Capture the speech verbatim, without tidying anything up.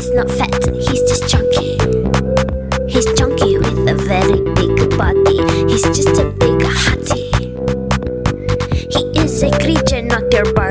He's not fat, he's just chunky. He's chunky with a very big body. He's just a big hottie. He is a creature, not your Barbie.